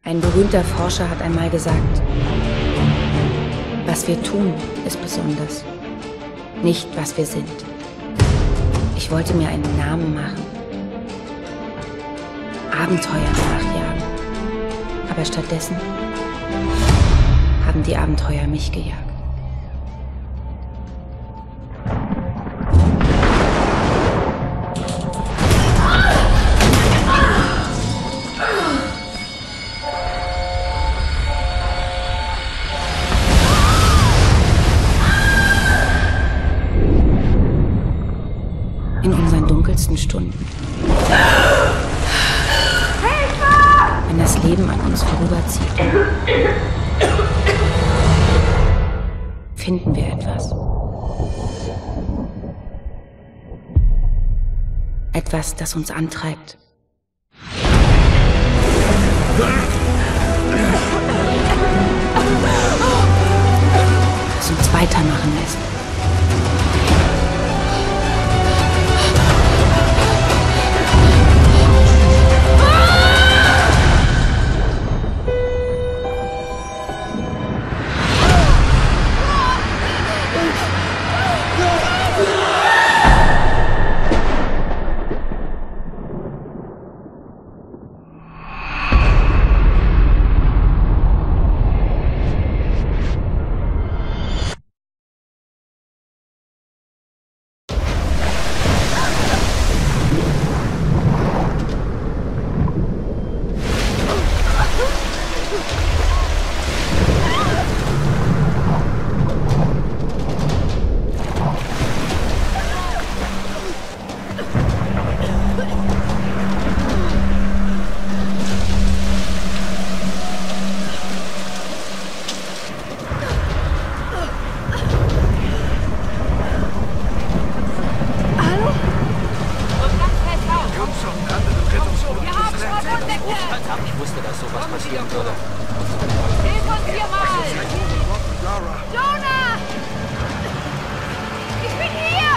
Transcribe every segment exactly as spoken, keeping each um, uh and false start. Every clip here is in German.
Ein berühmter Forscher hat einmal gesagt, was wir tun, ist besonders, nicht was wir sind. Ich wollte mir einen Namen machen, Abenteuer nachjagen, aber stattdessen haben die Abenteuer mich gejagt. In unseren dunkelsten Stunden. Hilfe! Wenn das Leben an uns vorüberzieht, finden wir etwas. Etwas, das uns antreibt. Das uns weitermachen lässt. Ich wusste, dass sowas passieren würde. Hilf uns hier mal! Jonah! Ich bin hier!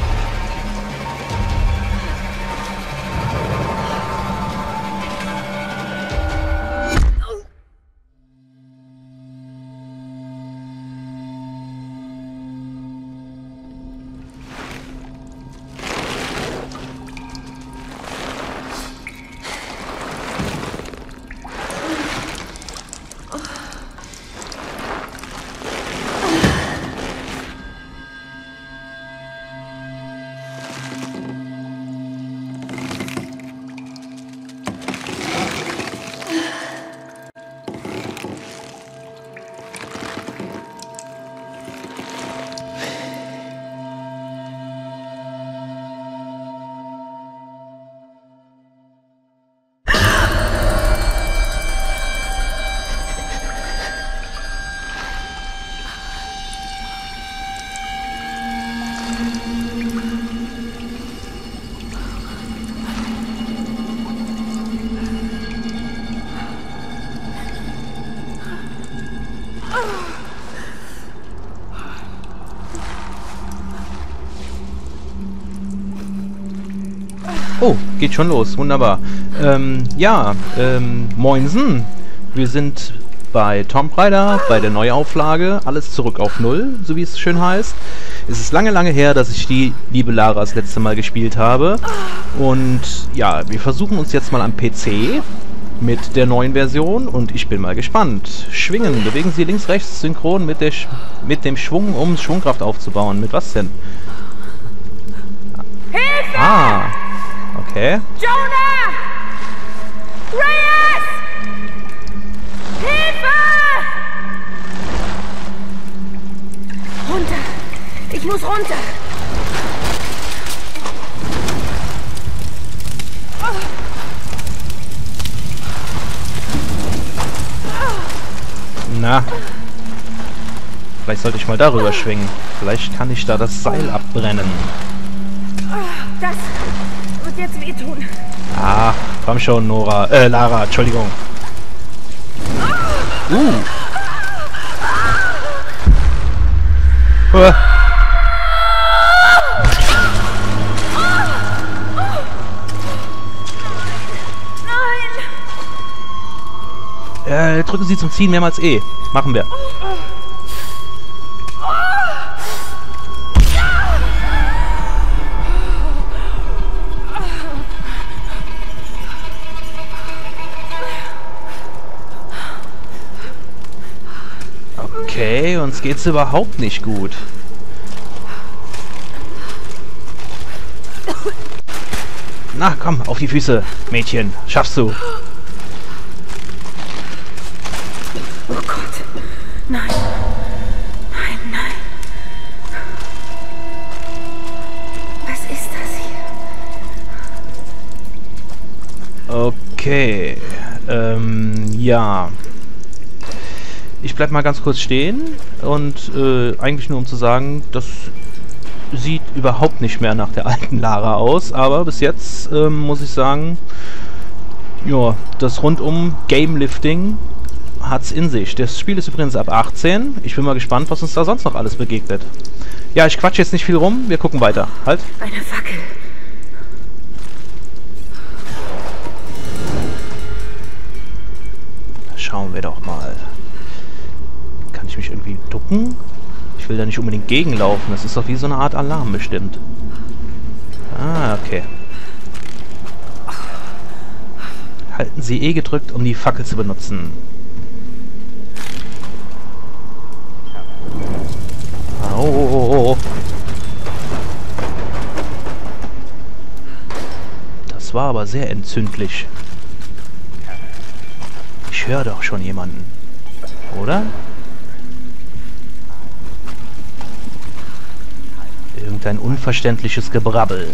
Oh, geht schon los. Wunderbar. Ähm, ja, ähm, moinsen. Wir sind bei Tomb Raider, bei der Neuauflage. Alles zurück auf Null, so wie es schön heißt. Es ist lange, lange her, dass ich die liebe Lara das letzte Mal gespielt habe. Und ja, wir versuchen uns jetzt mal am P C mit der neuen Version. Und ich bin mal gespannt. Schwingen. Bewegen Sie links, rechts, synchron mit, der Sch mit dem Schwung, um Schwungkraft aufzubauen. Mit was denn? Hilfe! Ah. Okay. Jonah! Reyes! Hilfe! Runter! Ich muss runter! Na. Vielleicht sollte ich mal darüber schwingen. Vielleicht kann ich da das Seil abbrennen. Das wird jetzt wehtun. Ah, komm schon, Nora. Äh, Lara, Entschuldigung. Uh. Uh. Äh, drücken Sie zum Ziehen mehrmals E. Machen wir. Okay, uns geht's überhaupt nicht gut. Na, komm, auf die Füße, Mädchen. Schaffst du. Oh Gott. Nein. Nein, nein. Was ist das hier? Okay. Ähm, ja. Ich bleib mal ganz kurz stehen und äh, eigentlich nur um zu sagen, das sieht überhaupt nicht mehr nach der alten Lara aus, aber bis jetzt ähm, muss ich sagen, ja, das rundum Game-Lifting hat's in sich. Das Spiel ist übrigens ab achtzehn. Ich bin mal gespannt, was uns da sonst noch alles begegnet. Ja, ich quatsch jetzt nicht viel rum, wir gucken weiter. Halt. Eine Fackel. Schauen wir doch mal. Kann ich mich irgendwie ducken? Ich will da nicht unbedingt gegenlaufen. Das ist doch wie so eine Art Alarm bestimmt. Ah, okay. Halten Sie E gedrückt, um die Fackel zu benutzen. Oh, oh, oh, oh. Das war aber sehr entzündlich. Ich höre doch schon jemanden. Oder? Irgendein unverständliches Gebrabbel.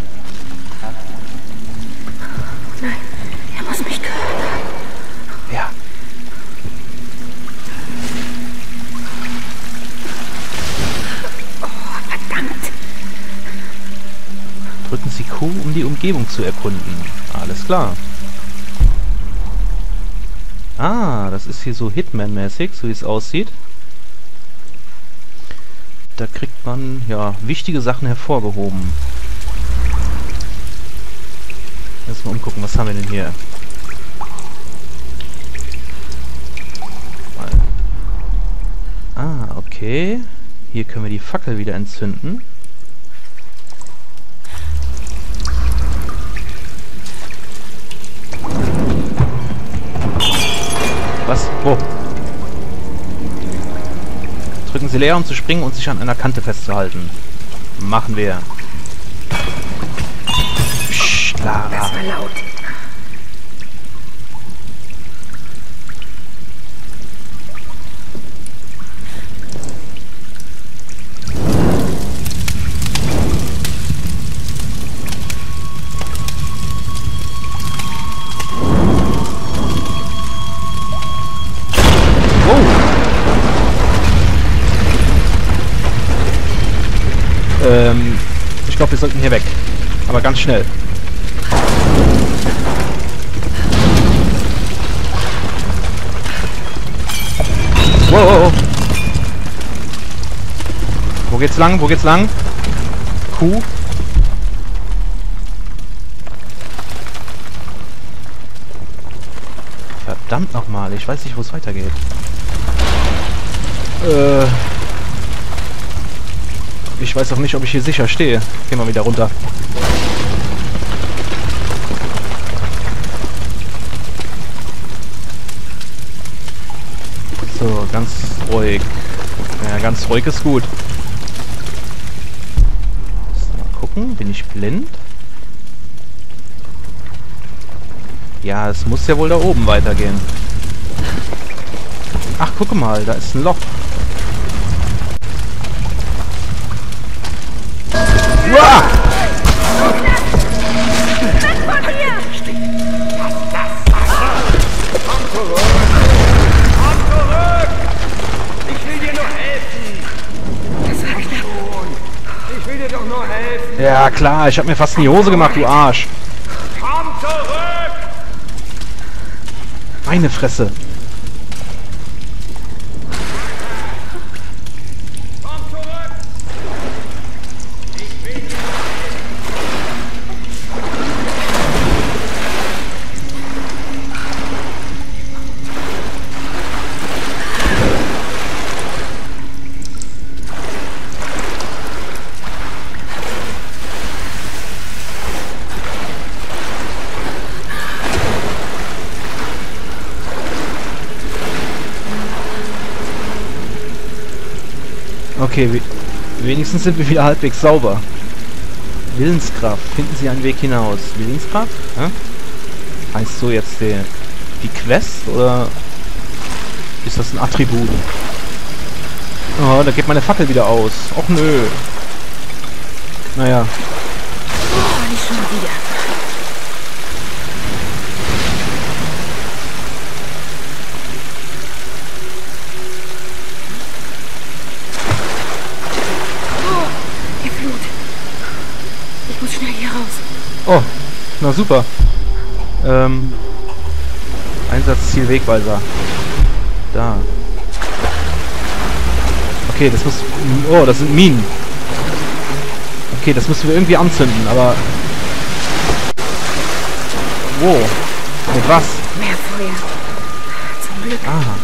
Nein, er muss mich gehört haben. Ja. Oh, verdammt. Drücken Sie Q, um die Umgebung zu erkunden. Alles klar. Ah, das ist hier so Hitman-mäßig, so wie es aussieht. Da kriegt man, ja, wichtige Sachen hervorgehoben. Lass mal umgucken, was haben wir denn hier? Mal. Ah, okay. Hier können wir die Fackel wieder entzünden. Was? Wo? Drücken Sie leer, um zu springen und sich an einer Kante festzuhalten. Machen wir. Psst, Lara. Das war laut. Ähm, ich glaube, wir sollten hier weg. Aber ganz schnell. Wow. Wo geht's lang? Wo geht's lang? Q. Verdammt nochmal. Ich weiß nicht, wo es weitergeht. Äh... Ich weiß auch nicht, ob ich hier sicher stehe. Gehen wir wieder runter. So, ganz ruhig. Ja, ganz ruhig ist gut. Mal gucken, bin ich blind? Ja, es muss ja wohl da oben weitergehen. Ach, guck mal, da ist ein Loch. Uah! Ich will dir nur helfen. Das war knapp. Ich will dir doch nur helfen. Ja, klar, ich hab mir fast in die Hose gemacht, du Arsch. Komm zurück. Meine Fresse. Komm zurück. Ich will dir nur helfen. Okay, we wenigstens sind wir wieder halbwegs sauber. Willenskraft. Finden Sie einen Weg hinaus. Willenskraft? Hä? Heißt so jetzt die, die Quest oder ist das ein Attribut? Oh, da geht meine Fackel wieder aus. Och nö. Naja. Oh, nicht schon wieder. Oh, die Flut. Ich muss schnell hier raus. Oh, na super. Ähm, Einsatzziel Wegweiser. Da. Okay, das muss... Oh, das sind Minen. Okay, das müssen wir irgendwie anzünden, aber... Wo? Mit was? Mehr Feuer. Zum Glück. Aha.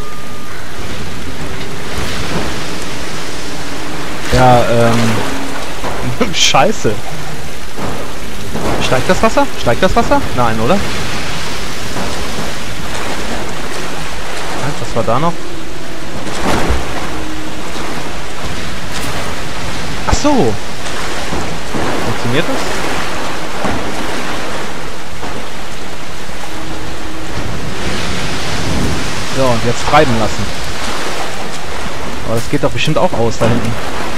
Ja, ähm... Scheiße. Steigt das Wasser? Steigt das Wasser? Nein, oder? Was war da noch? Ach so. Funktioniert das? So, und jetzt treiben lassen. Aber das geht doch bestimmt auch aus da hinten.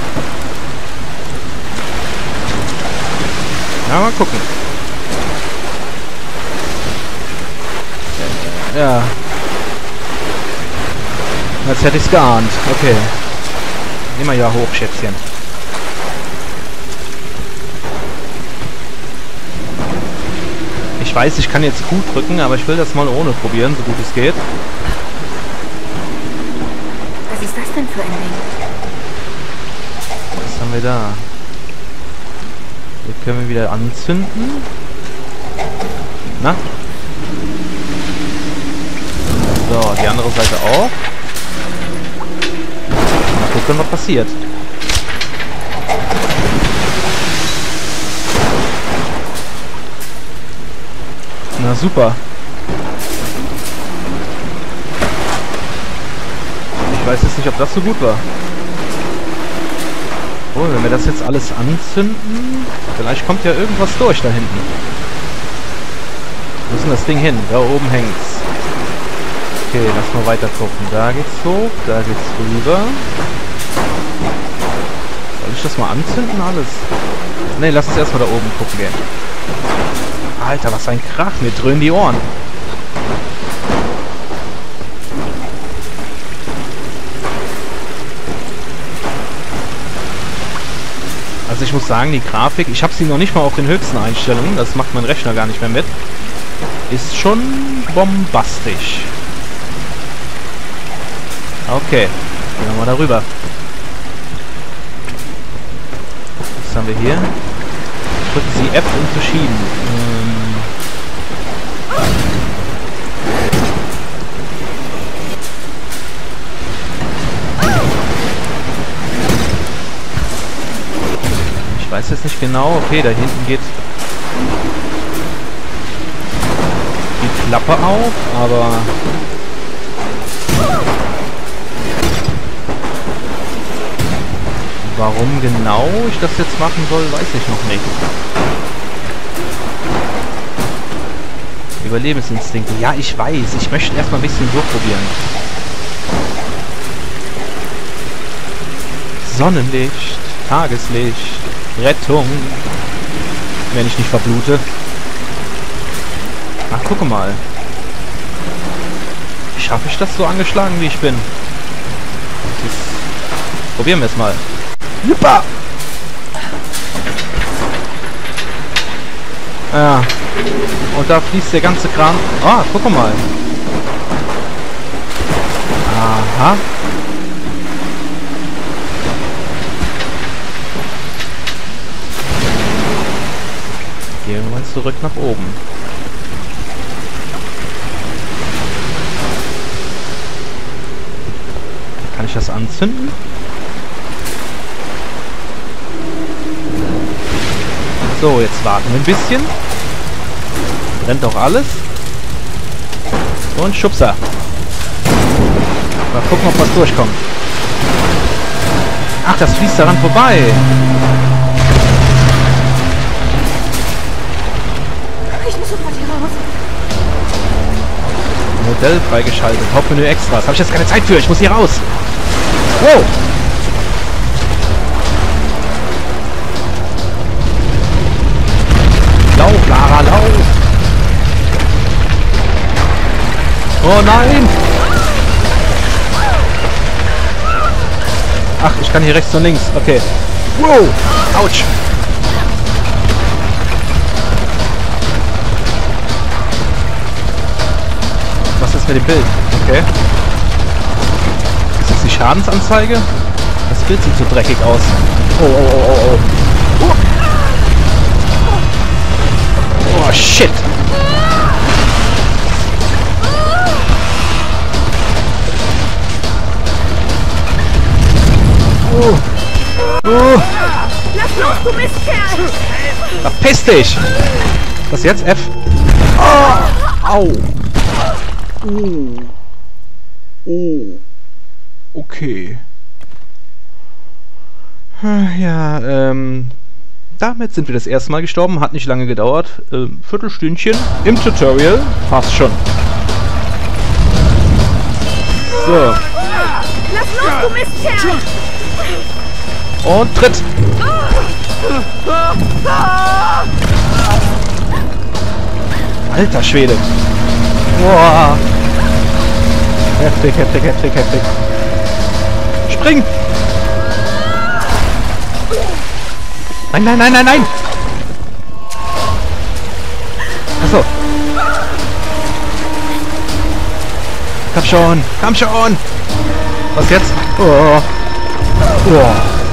Ja, mal gucken. Ja. Als hätte ich's geahnt. Okay. Nimm mal ja hoch, Schätzchen. Ich weiß, ich kann jetzt Q drücken, aber ich will das mal ohne probieren, so gut es geht. Was ist das denn für ein Ding? Was haben wir da? Hier können wir wieder anzünden. Na? So, die andere Seite auch. Mal gucken, was passiert. Na super. Ich weiß jetzt nicht, ob das so gut war. Oh, wenn wir das jetzt alles anzünden, vielleicht kommt ja irgendwas durch da hinten. Wo ist denn das Ding hin? Da oben hängt's. Okay, lass mal weiter gucken. Da geht's hoch, da geht's rüber. Soll ich das mal anzünden alles? Ne, lass uns erstmal da oben gucken gehen. Alter, was ein Krach, mir dröhnen die Ohren. Also ich muss sagen, die Grafik, ich habe sie noch nicht mal auf den höchsten Einstellungen, das macht mein Rechner gar nicht mehr mit, ist schon bombastisch. Okay, gehen wir mal darüber. Was haben wir hier? Drücken Sie F, um zu schieben. Ähm ich weiß jetzt nicht genau. Okay, da hinten geht die Klappe auf, aber warum genau ich das jetzt machen soll, weiß ich noch nicht. Überlebensinstinkte. Ja, ich weiß. Ich möchte erstmal ein bisschen durchprobieren. Sonnenlicht, Tageslicht, Rettung. Wenn ich nicht verblute. Ach, gucke mal. Schaffe ich das so angeschlagen, wie ich bin? Das ist... Probieren wir es mal. Super! Ja. Und da fließt der ganze Kram. Ah, guck mal. Aha. Gehen wir mal zurück nach oben. Kann ich das anzünden? So, jetzt warten wir ein bisschen. Brennt auch alles. Und Schubser. Mal gucken, ob was durchkommt. Ach, das fließt daran vorbei. Ich muss sofort hier raus. Modell freigeschaltet. Hauptmenü Extras. Habe ich jetzt keine Zeit für. Ich muss hier raus. Wow. Lauf, Lara, lauf. Oh nein. Ach, ich kann hier rechts und links. Okay. Wow. Autsch. Was ist mit dem Bild? Okay. Ist das die Schadensanzeige? Das Bild sieht so dreckig aus. Oh, oh, oh, oh, oh. Oh, shit. Oh. Oh. Lass los, du Mistkerl! Verpiss dich! Was jetzt? F? Oh. Au! Oh. Oh. Okay. Ja, ähm... damit sind wir das erste Mal gestorben. Hat nicht lange gedauert. Ähm, Viertelstündchen im Tutorial. Passt schon. So. Lass los, du Mistkerl! Und tritt! Alter Schwede! Boah! Heftig, heftig, heftig, heftig! Spring! Nein, nein, nein, nein, nein! Achso! Komm schon! Komm schon! Was jetzt? Oh! Oh!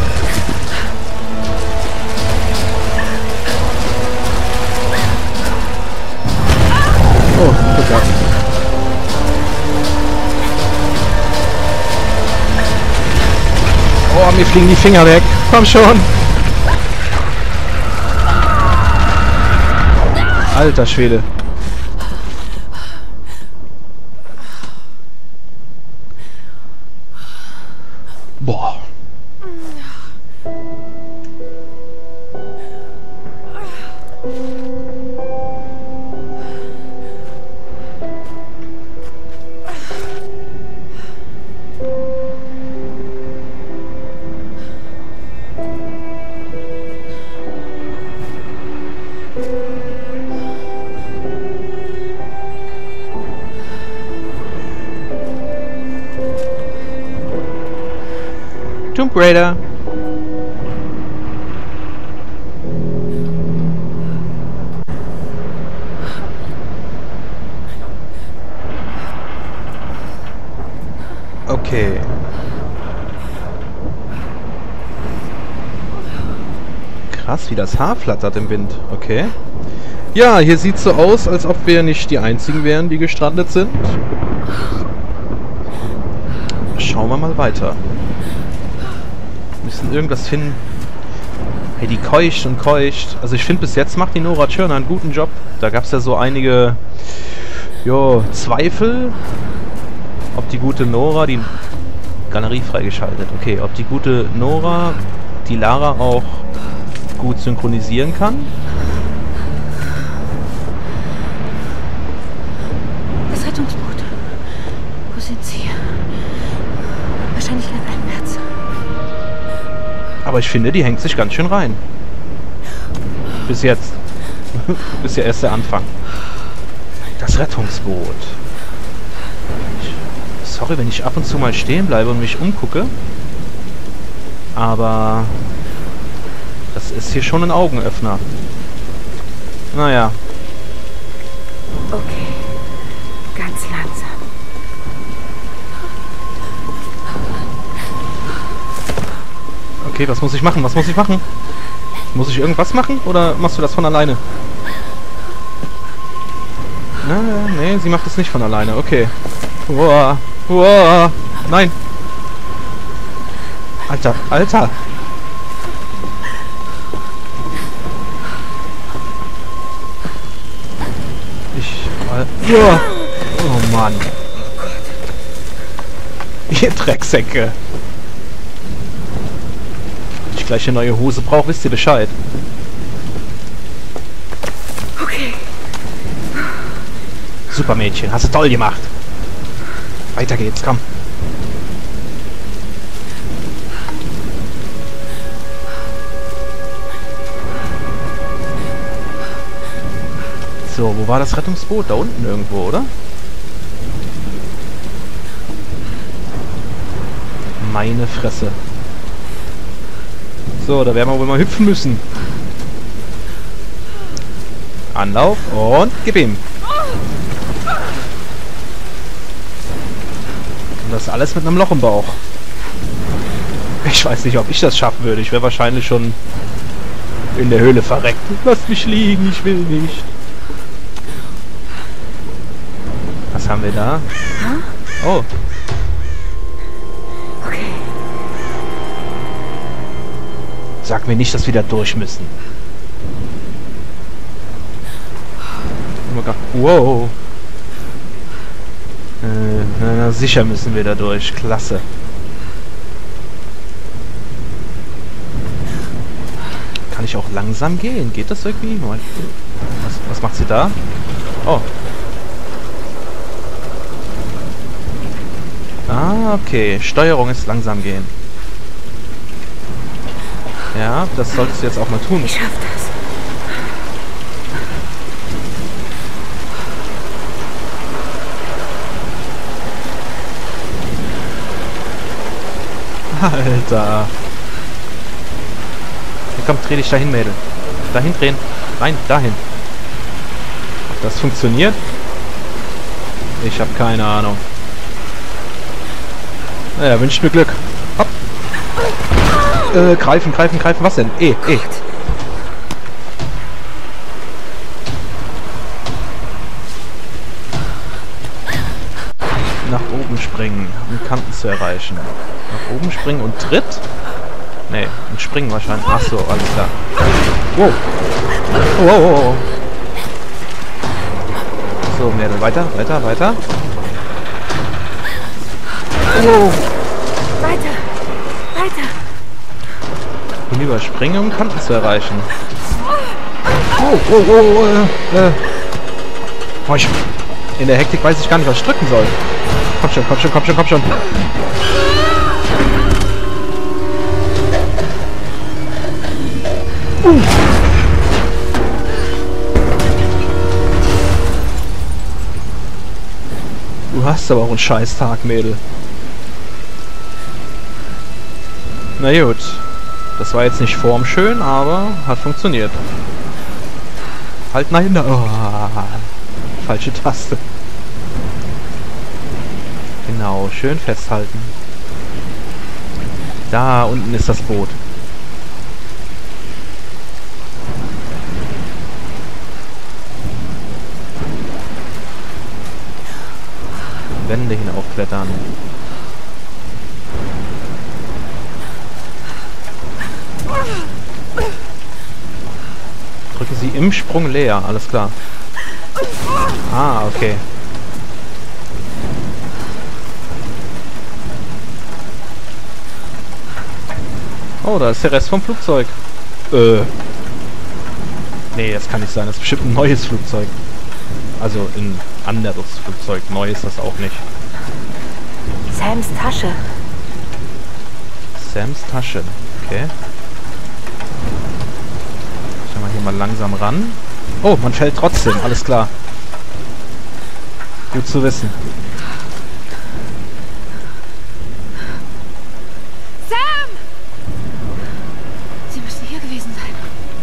Oh, guck mal. Oh, mir fliegen die Finger weg. Komm schon. Alter Schwede. Boah. Tomb Raider. Okay. Krass, wie das Haar flattert im Wind. Okay. Ja, hier sieht es so aus, als ob wir nicht die einzigen wären, die gestrandet sind. Schauen wir mal weiter. Wir müssen irgendwas finden. Hey, die keucht und keucht. Also ich finde, bis jetzt macht die Nora Tschirner einen guten Job. Da gab es ja so einige jo, Zweifel, ob die gute Nora die Galerie freigeschaltet. Okay, ob die gute Nora die Lara auch gut synchronisieren kann. Das Rettungsboot. Wo sind sie? Wahrscheinlich landeinwärts. Aber ich finde, die hängt sich ganz schön rein. Bis jetzt. Bis ja erst der Anfang. Das Rettungsboot. Ich, sorry, wenn ich ab und zu mal stehen bleibe und mich umgucke. Aber das ist hier schon ein Augenöffner. Naja. Okay. Ganz langsam. Okay, was muss ich machen? Was muss ich machen? Muss ich irgendwas machen? Oder machst du das von alleine? Na, nee, sie macht es nicht von alleine. Okay. Uah, uah, nein. Alter, Alter. Ich... Uah. Oh Mann. Ihr Drecksäcke. gleich eine neue Hose brauche, wisst ihr Bescheid. Okay. Super Mädchen, hast du toll gemacht. Weiter geht's, komm. So, wo war das Rettungsboot? Da unten irgendwo, oder? Meine Fresse. So, da werden wir wohl mal hüpfen müssen. Anlauf und gib ihm. Und das alles mit einem Loch im Bauch. Ich weiß nicht, ob ich das schaffen würde. Ich wäre wahrscheinlich schon in der Höhle verreckt. Lasst mich liegen, ich will nicht. Was haben wir da? Oh. Okay. Sag mir nicht, dass wir da durch müssen. Wow. Äh, na, na, sicher müssen wir da durch. Klasse. Kann ich auch langsam gehen? Geht das irgendwie? Was, was macht sie da? Oh. Ah, okay. Steuerung ist langsam gehen. Ja, das solltest du jetzt auch mal tun. Ich schaff das. Alter. Hier, komm, dreh dich dahin, Mädel. Dahin drehen. Nein, dahin. Ob das funktioniert? Ich habe keine Ahnung. Naja, wünscht mir Glück. Hopp. Äh, greifen, greifen, greifen. Was denn? E, E. Nach oben springen, um Kanten zu erreichen. Nach oben springen und Tritt? Nee, und springen wahrscheinlich. Ach so, alles klar. Wow. Wow, wow, wow. So, Mädel, weiter, weiter, weiter. Wow. Weiter. Weiter. Und überspringen, um Kanten zu erreichen. Oh, oh, oh, äh, äh. Oh, ich, in der Hektik weiß ich gar nicht, was ich drücken soll. Komm schon, komm schon, komm schon, komm schon. Uh. Du hast aber auch einen Scheißtag, Mädel. Na gut. Das war jetzt nicht formschön, aber hat funktioniert. Halt, nein, oh, falsche Taste. Genau, schön festhalten. Da unten ist das Boot. Wände hinaufklettern. Drücke sie im Sprung leer, alles klar. Ah, okay. Oh, da ist der Rest vom Flugzeug. Äh. Nee, das kann nicht sein. Das ist bestimmt ein neues Flugzeug. Also ein anderes Flugzeug. Neu ist das auch nicht. Sams Tasche. Sams Tasche. Okay. Schauen wir hier mal langsam ran. Oh, man fällt trotzdem. Alles klar. Gut zu wissen. Sam! Sie müssen hier gewesen sein.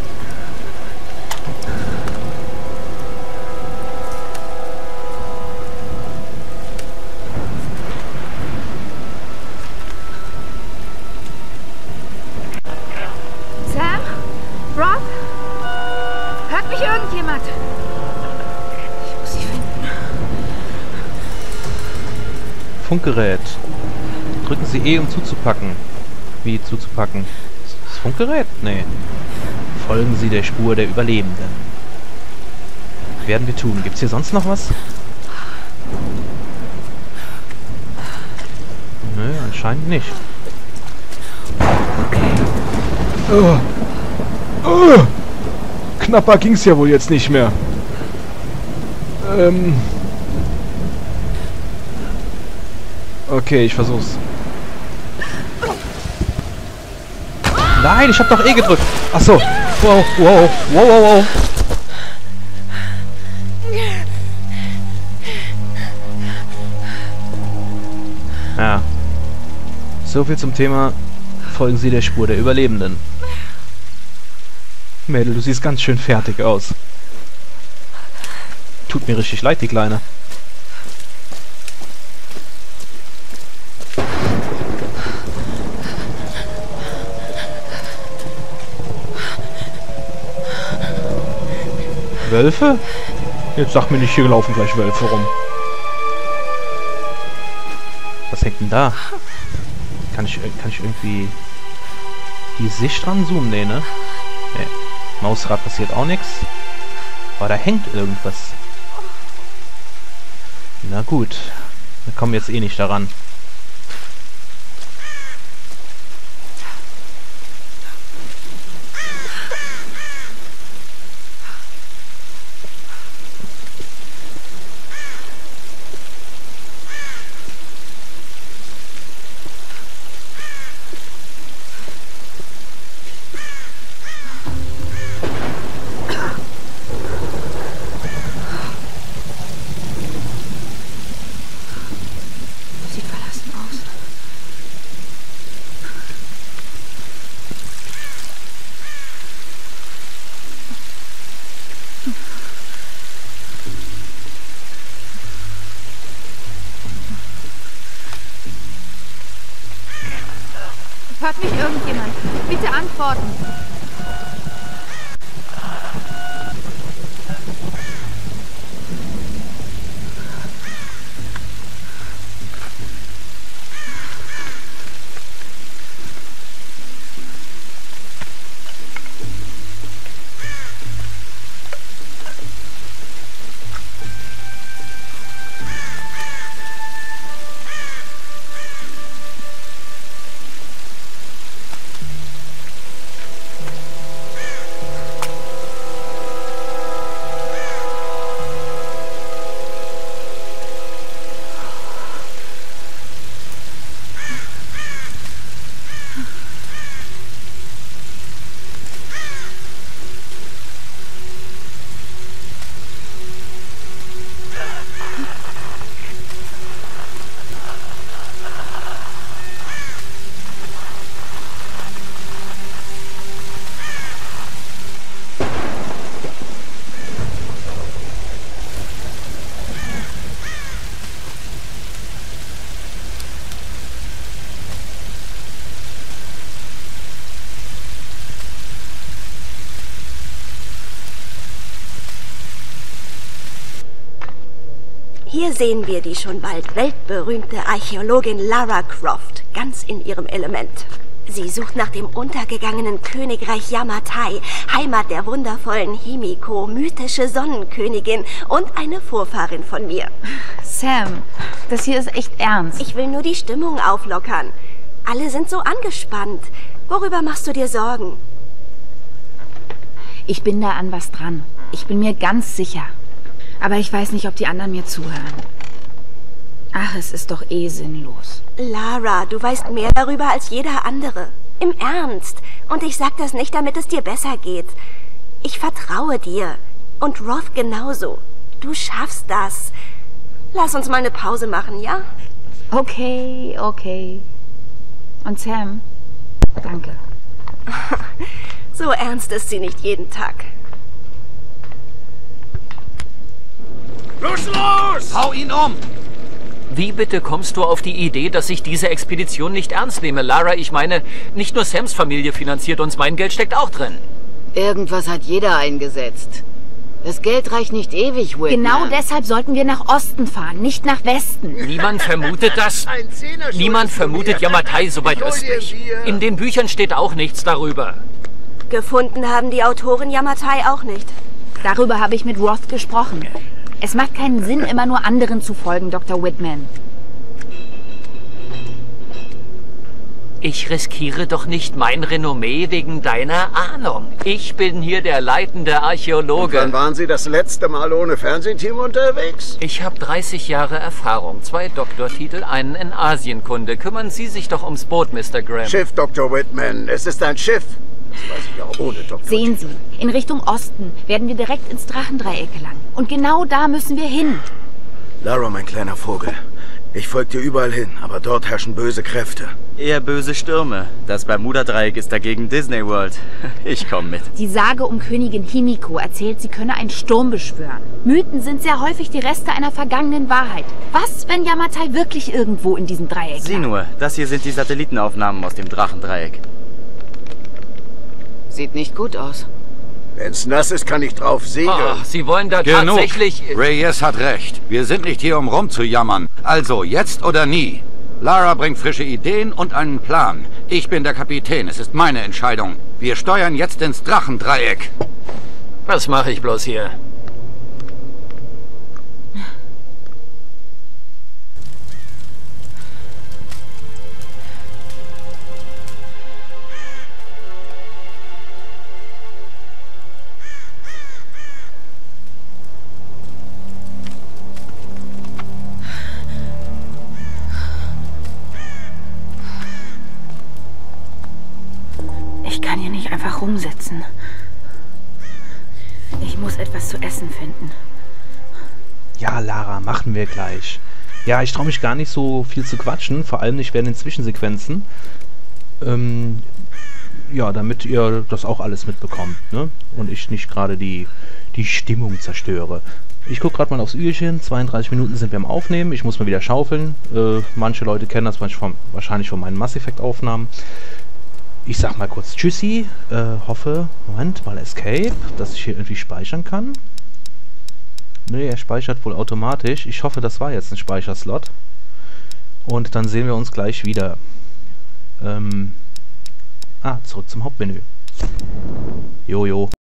Sam? Rob? Hört mich irgendjemand? Ich muss sie finden. Funkgerät. Drücken Sie E, um zuzupacken. Wie zuzupacken? Das Funkgerät? Nee. Folgen Sie der Spur der Überlebenden. Werden wir tun. Gibt's hier sonst noch was? Nö, anscheinend nicht. Okay. Oh. Oh. Knapper ging's ja wohl jetzt nicht mehr. Ähm. Okay, ich versuch's. Nein, ich hab doch eh gedrückt. Ach so. Wow, wow, wow, wow, wow. Ja. So viel zum Thema folgen Sie der Spur der Überlebenden. Mädel, du siehst ganz schön fertig aus. Tut mir richtig leid, die Kleine. Wölfe? Jetzt sag mir nicht, hier laufen gleich Wölfe rum. Was hängt denn da? Kann ich, kann ich irgendwie die Sicht dran zoomen? Nee, ne? Nee. Mausrad passiert auch nichts. Aber da hängt irgendwas. Na gut. Wir kommen jetzt eh nicht daran. Hört mich irgendjemand? Bitte antworten. Hier sehen wir die schon bald weltberühmte Archäologin Lara Croft, ganz in ihrem Element. Sie sucht nach dem untergegangenen Königreich Yamatai, Heimat der wundervollen Himiko, mythische Sonnenkönigin und eine Vorfahrin von mir. Sam, das hier ist echt ernst. Ich will nur die Stimmung auflockern. Alle sind so angespannt. Worüber machst du dir Sorgen? Ich bin da an was dran. Ich bin mir ganz sicher. Aber ich weiß nicht, ob die anderen mir zuhören. Ach, es ist doch eh sinnlos. Lara, du weißt mehr darüber als jeder andere. Im Ernst. Und ich sag das nicht, damit es dir besser geht. Ich vertraue dir. Und Roth genauso. Du schaffst das. Lass uns mal eine Pause machen, ja? Okay, okay. Und Sam, danke. So ernst ist sie nicht jeden Tag. Los, los! Hau ihn um! Wie bitte kommst du auf die Idee, dass ich diese Expedition nicht ernst nehme? Lara, ich meine, nicht nur Sams Familie finanziert uns, mein Geld steckt auch drin. Irgendwas hat jeder eingesetzt. Das Geld reicht nicht ewig, Whitman. Genau deshalb sollten wir nach Osten fahren, nicht nach Westen. Niemand vermutet das. Niemand vermutet Yamatai so weit östlich. In den Büchern steht auch nichts darüber. Gefunden haben die Autoren Yamatai auch nicht. Darüber habe ich mit Roth gesprochen. Es macht keinen Sinn, immer nur anderen zu folgen, Doktor Whitman. Ich riskiere doch nicht mein Renommee wegen deiner Ahnung. Ich bin hier der leitende Archäologe. Und wann waren Sie das letzte Mal ohne Fernsehteam unterwegs? Ich habe dreißig Jahre Erfahrung, zwei Doktortitel, einen in Asienkunde. Kümmern Sie sich doch ums Boot, Mister Graham. Schiff, Doktor Whitman. Es ist ein Schiff. Das weiß ich auch ohne Doktor. Sehen Sie, in Richtung Osten werden wir direkt ins Drachendreieck gelangen. Und genau da müssen wir hin. Lara, mein kleiner Vogel. Ich folge dir überall hin, aber dort herrschen böse Kräfte. Eher böse Stürme. Das Bermuda-Dreieck ist dagegen Disney World. Ich komme mit. Die Sage um Königin Himiko erzählt, sie könne einen Sturm beschwören. Mythen sind sehr häufig die Reste einer vergangenen Wahrheit. Was, wenn Yamatai wirklich irgendwo in diesem Dreieck Sieh nur, das hier sind die Satellitenaufnahmen aus dem Drachendreieck. Sieht nicht gut aus. Wenn's nass ist, kann ich drauf segeln. Ach, Sie wollen da Genug. tatsächlich... Reyes hat recht. Wir sind nicht hier, um rumzujammern. Also, jetzt oder nie. Lara bringt frische Ideen und einen Plan. Ich bin der Kapitän. Es ist meine Entscheidung. Wir steuern jetzt ins Drachendreieck. Was mache ich bloß hier? Ich kann hier nicht einfach rumsitzen. Ich muss etwas zu essen finden. Ja, Lara, machen wir gleich. Ja, ich traue mich gar nicht so viel zu quatschen, vor allem nicht während den Zwischensequenzen. Ähm, ja, damit ihr das auch alles mitbekommt, ne? Und ich nicht gerade die, die Stimmung zerstöre. Ich gucke gerade mal aufs Uhrchen, zweiunddreißig Minuten sind wir am Aufnehmen, ich muss mal wieder schaufeln. Äh, manche Leute kennen das manchmal vom, wahrscheinlich von meinen Mass Effect Aufnahmen. Ich sag mal kurz Tschüssi, äh, hoffe, Moment, mal Escape, dass ich hier irgendwie speichern kann. Ne, er speichert wohl automatisch. Ich hoffe, das war jetzt ein Speicherslot. Und dann sehen wir uns gleich wieder. Ähm, ah, zurück zum Hauptmenü. Jojo.